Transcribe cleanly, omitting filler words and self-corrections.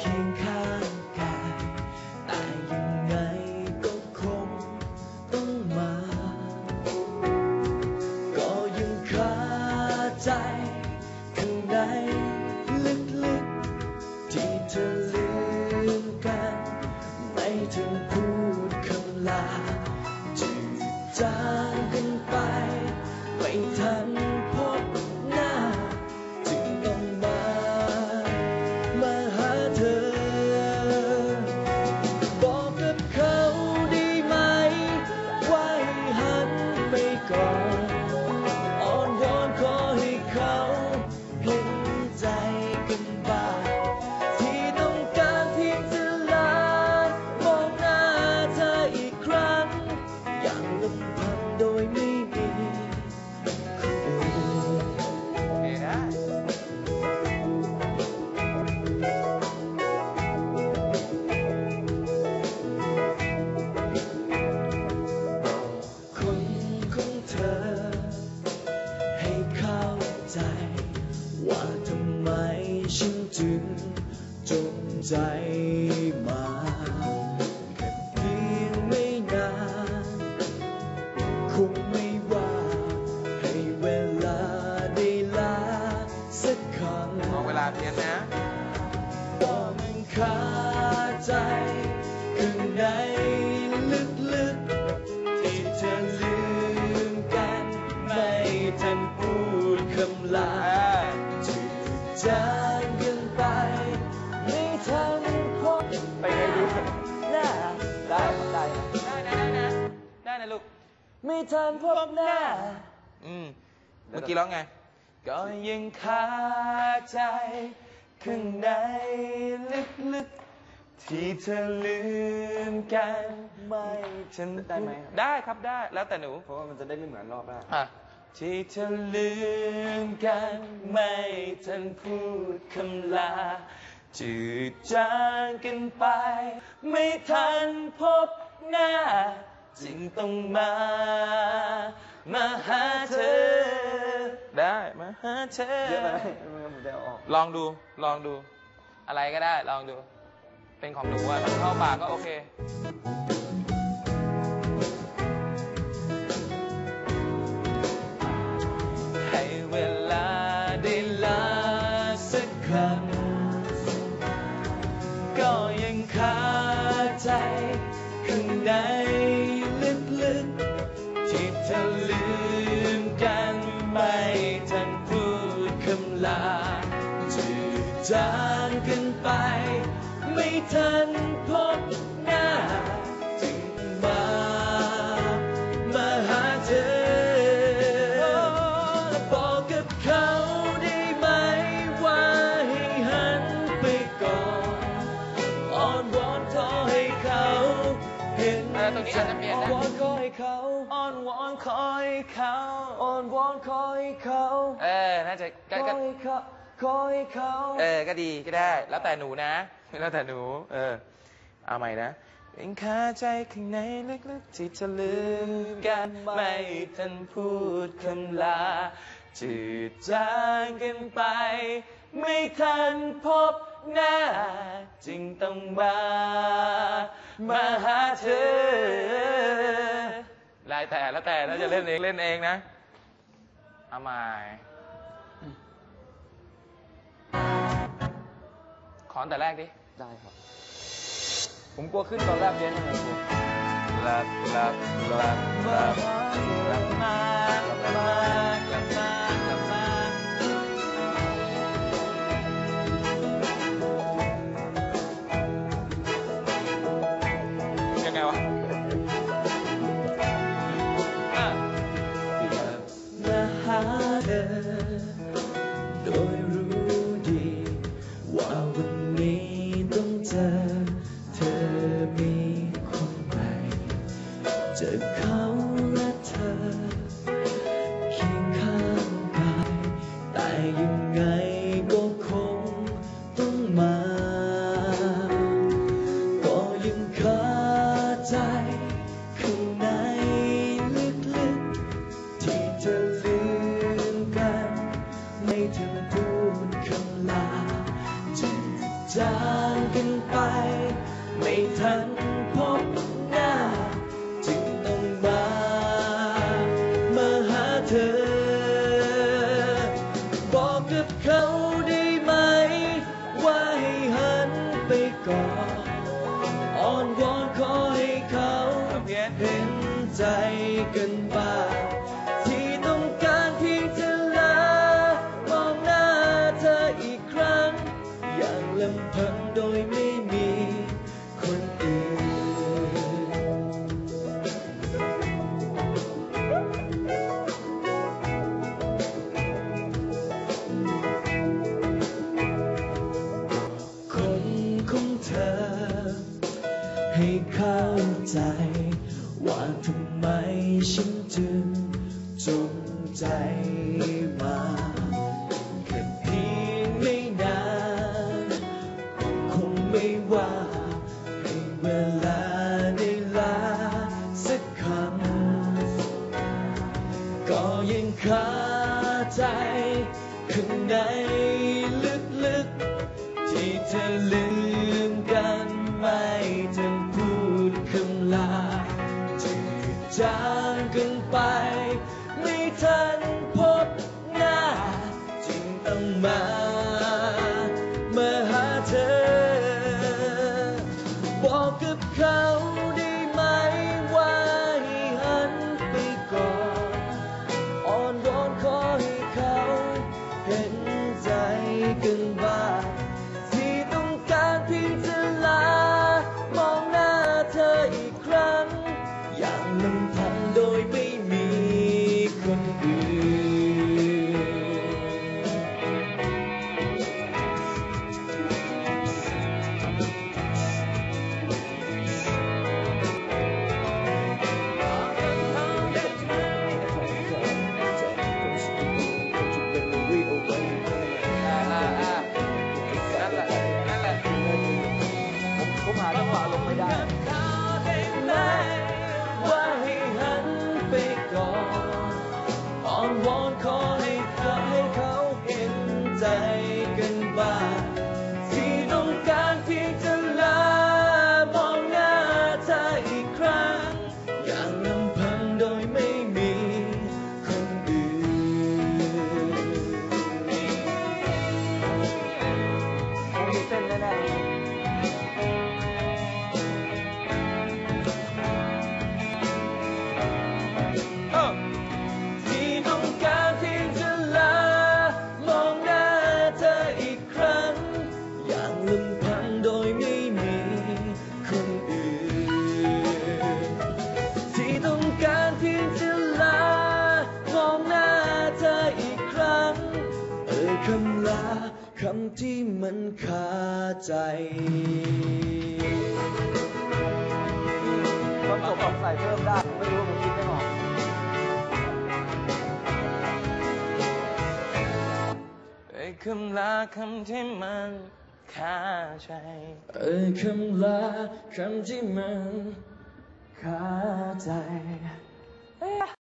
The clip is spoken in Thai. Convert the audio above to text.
เคียงข้างกายแต่ยังไงก็คงต้องมาก็ยังคาใจข้างในลึกๆที่เธอลืมกันไม่ถึงพูดคำลาจืดจางกันไปไม่ทันพบหน้าจึงต้องมาหาเธอบอกกับเขาได้ไหมว่าให้หันไปก่อนอ้อนวอนขอให้เขาเห็นใจกันบ้างที่ต้องการเพียงจะลามองหน้าเธออีกครั้งอย่างลำพังโดยไม่มีคนของเธอให้เข้าใจว่าทำไมฉันจึงจงใจมาแค่เพียงไม่นานคงไม่ว่าให้เวลาได้ลาสักครั้งมองเวลาเพียงนะว่ามันคาใจข้างในลึกๆที่เธอลืมกันไม่ทันพูดคำลาจืดจางกันไปไม่ทันพบไปไงดีหน้าได้นะลูกไม่ทันพบหน้าเมื่อกี้ร้องไงก็ยังคาใจข้างในลึกๆที่เธอลืมกันไม่ฉันได้ไหมได้ครับได้แล้วแต่หนูเพราะว่ามันจะได้ไม่เหมือนรอบแรกที่เธอลืมกันไม่ทันพูดคำลาจืดจางกันไปไม่ทันพบหน้าจึงต้องมาหาเธอได้มาหาเธอเยอะไปมันจะออกลองดูอะไรก็ได้ลองดูเป็นของหนูอะเข้าปากก็โอเคให้เวลาได้ลาสักครั้งก็ยังคาใจข้างในลึกๆที่เธอลืมกันไม่ทันพูดคำลาจืดจางกันไปไม่ทันพบหน้าจึงมาหาเธอบอกกับเขาได้ไหมว่าให้หันไปก่อนอ้อนวอนขอให้เขาเห็นใจอ้อนวอนขอให้เขาอ้อนวอนขอให้เขาอ้อนวอนขอให้เขาน่าจะขอให้เขาก็ดีก็ได้แล้วแต่หนูนะแล้วแต่หนูเอาใหม่นะยังคาใจข้างในลึกๆที่เธอลืมกันไม่ทันพูดคำลาจืดจางกันไปไม่ทันพบหน้าจึงต้องมาหาเธอแล้วแต่ถ้าจะเล่นเองนะเอาใหม่ขอแต่แรกดิได้ครับผมกลัวขึ้นตอนแรกเรียนยังไงผมกลับมายังไงวะหาเธอโดยรู้ดีว่าวันนี้ต้องเจอเธอมีคนใหม่เจอเขาและเธอเคียงข้างกันไปไม่ทันพบหน้าจึงต้องมาหาเธอบอกกับเขาได้ไหมว่าให้หันไปก่อนอ้อนวอนขอให้เขาเห็นใจกันบ้างที่ต้องการเพียงจะลามองหน้าเธออีกครั้งอย่างลำพังโดยไม่มีคนอื่นคนของเธอให้เข้าใจว่าทำไมฉันจึงจงใจมาแค่เพียงไม่นานคงไม่ว่าให้เวลาได้ลาสักคำก็ยังคาใจข้างในลึกๆที่เธอลืมกันไม่ทันพูดคำลาจืดจางกันไปไม่ทันพบหน้าจึงต้องมาหาเธอบอกกับเขาได้ไหมว่าให้หันไปก่อนอ้อนวอนขอให้เขาเห็นใจกันบ้างที่ต้องการเพียงจะลามองหน้าเธออีกครั้งอย่างลำพังโดยไม่มีคนอื่นผมหาจังหวะลงไม่ได้ว่าให้หันไปก่อนอ้อนวอนขอให้เขาเห็นใจกันบ้างที่ต้องการเพียงจะลามองหน้าเธออีกครั้งอย่างลำพังโดยไม่มีคนอื่นคงมีเส้นแน่ๆที่ต้องการเพียงจะลามองหน้าเธออีกครั้งอย่างลำพังโดยไม่มีคนอื่นที่ต้องการเพียงจะลามองหน้าเธออีกครั้งคำลาคำที่มันคาใจตอนจบผมใส่เพิ่มได้ผมไม่รู้ว่าผมคิดไม่ออกคำลาคำที่มันคาใจคำลาคำที่มันคาใจ